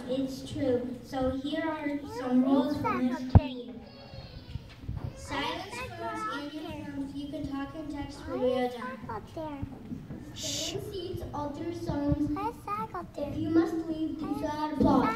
it's true. So here are some rules for this team. Silence phones and your phones. You can talk and text when we are done. Stay in seats all through songs. If you must leave, do so out of law.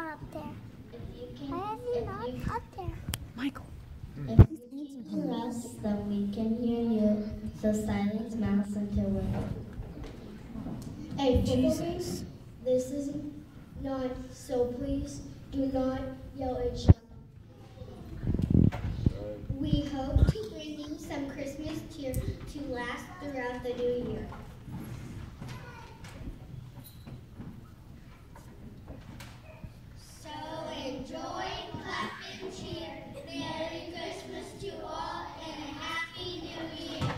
Michael. If you can hear us, then we can hear you. So silence mouths until we're done. Hey, Jesus. This is not, so please do not yell at each other. We hope to bring you some Christmas cheer to last throughout the new year. So enjoy, clap, and cheer. Merry Christmas to all and a Happy New Year.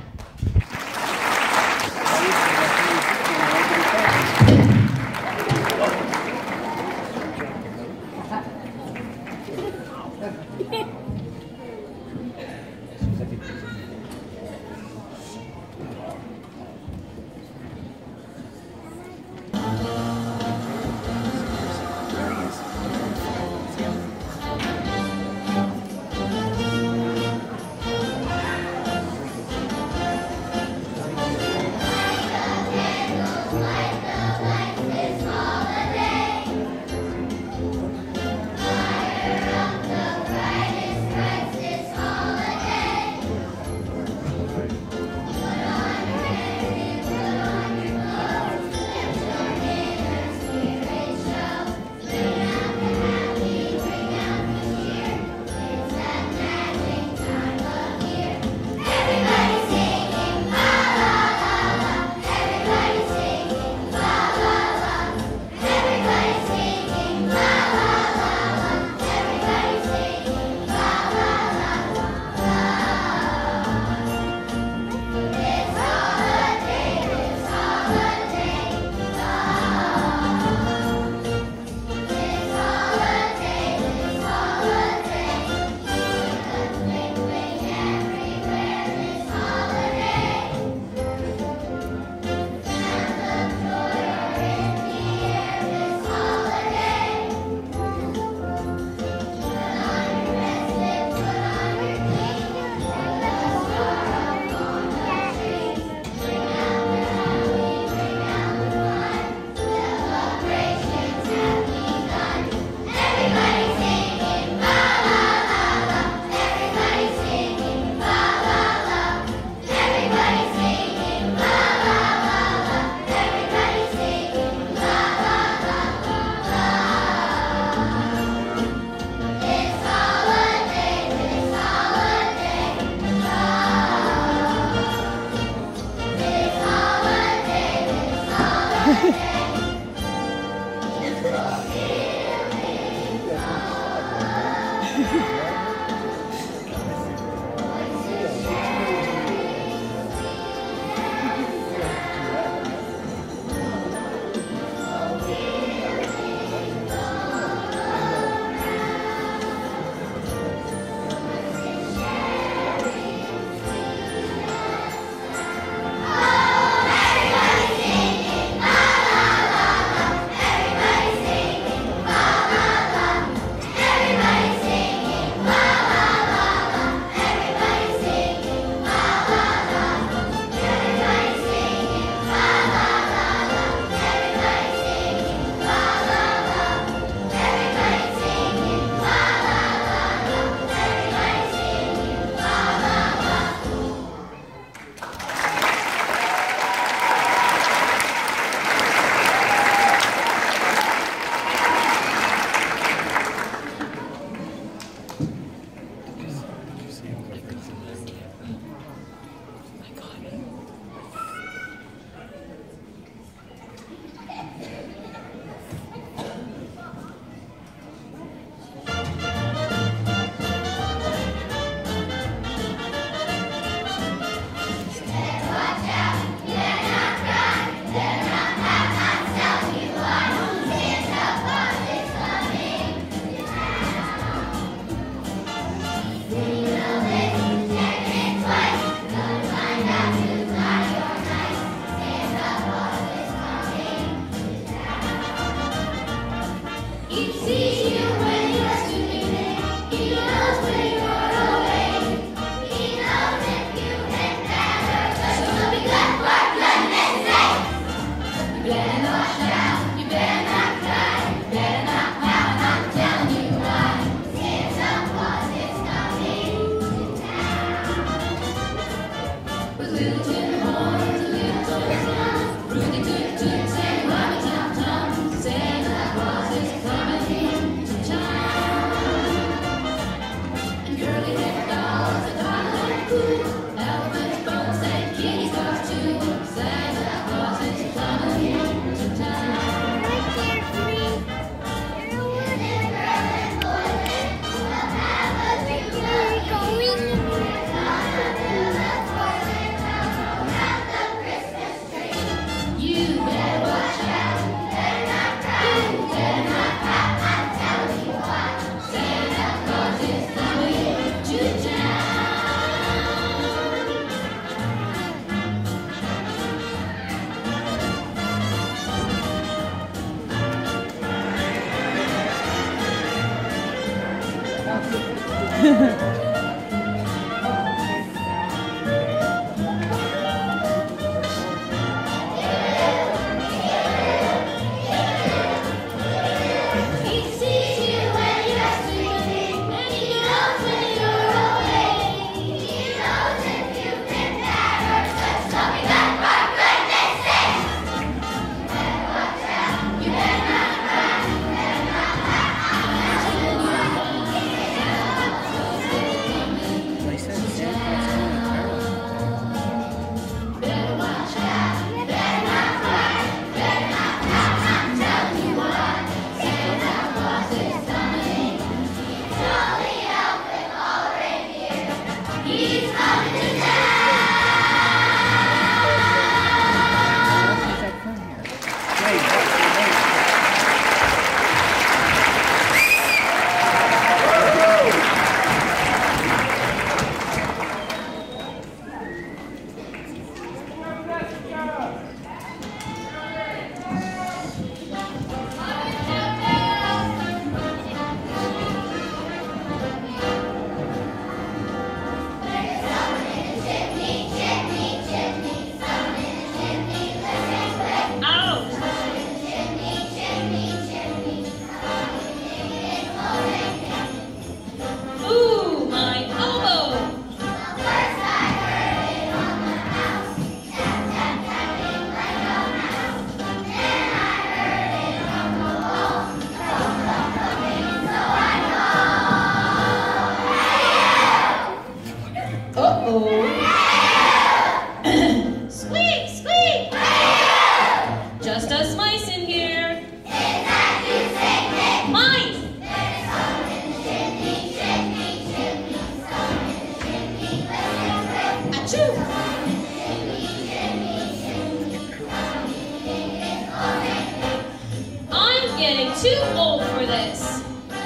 Too old for this.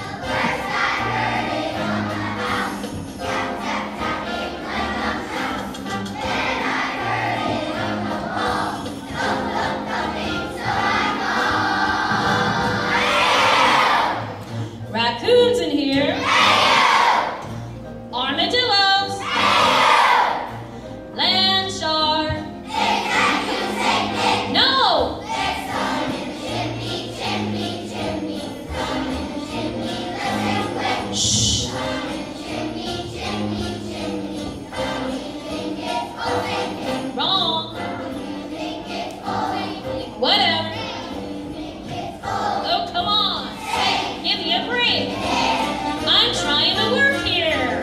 Raccoons in here. Armadillos. Land shark. No! Shh. Wrong. Whatever. Oh, come on. Give me a break. I'm trying to work here.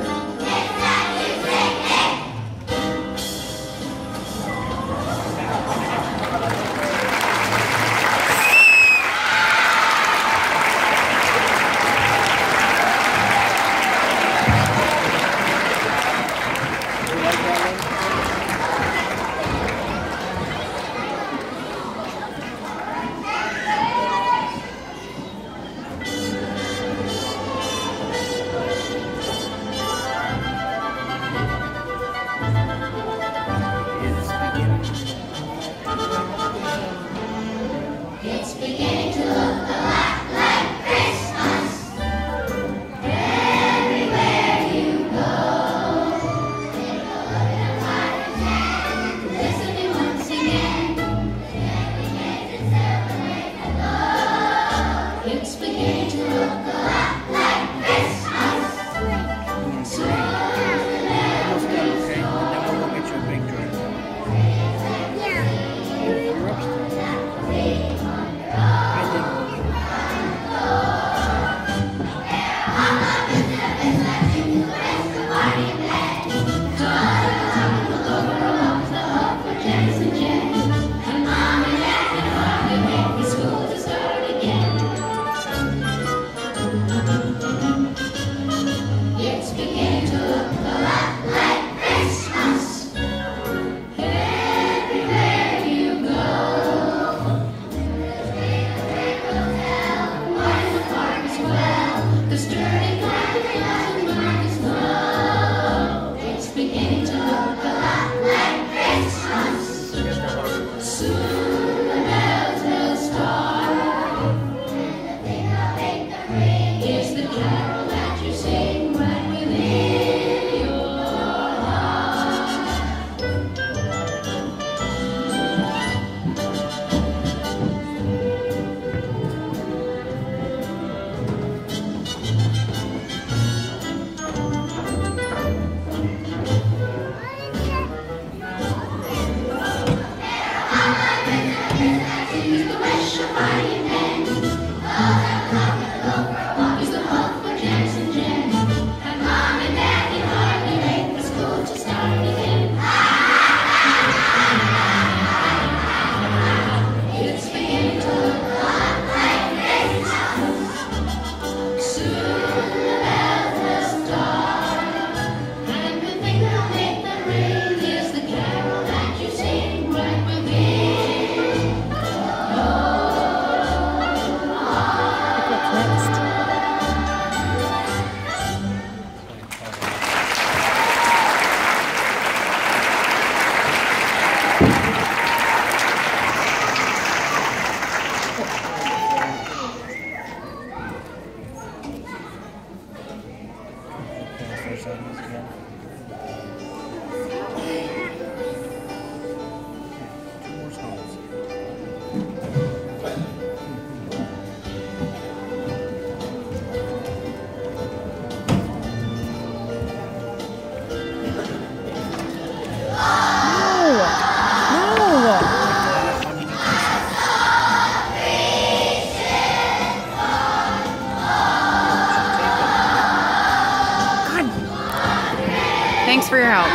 Thanks for your help.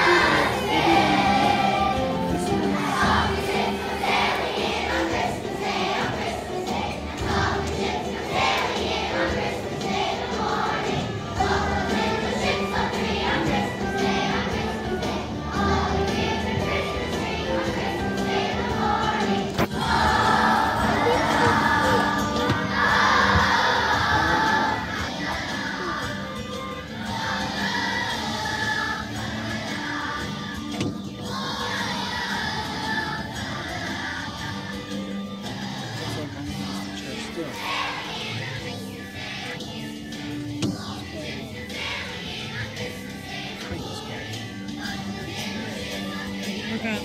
Okay.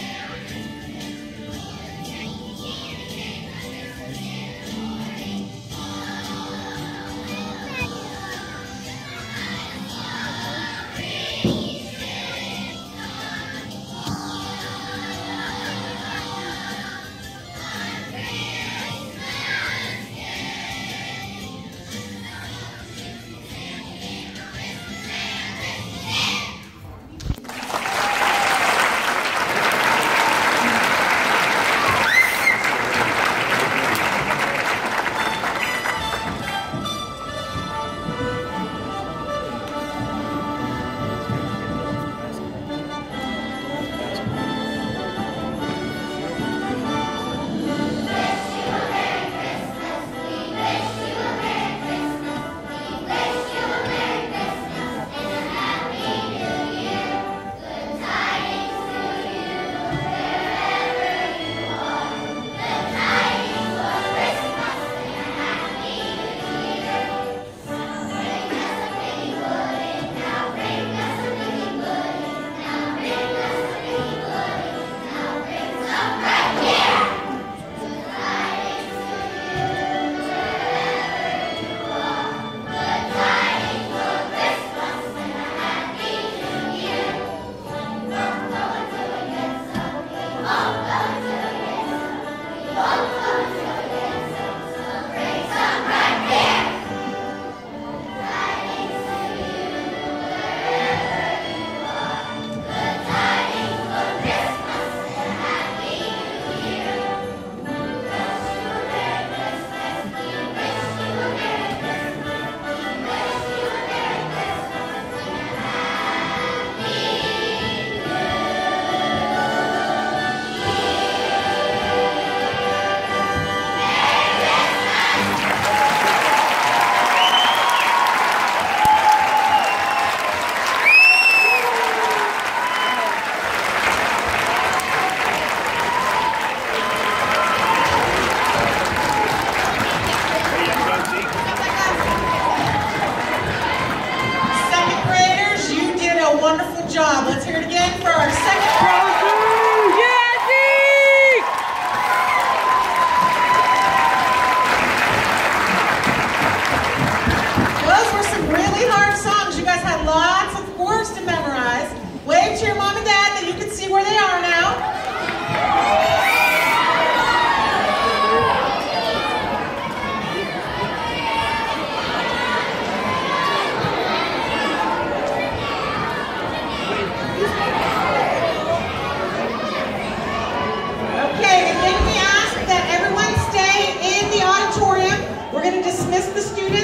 job. Let's hear it again for our second pro. Those were some really hard songs. You guys had lots of words to memorize. Wave to your mom and dad that you can see where they are now. Okay, again we ask that everyone stay in the auditorium. We're going to dismiss the students.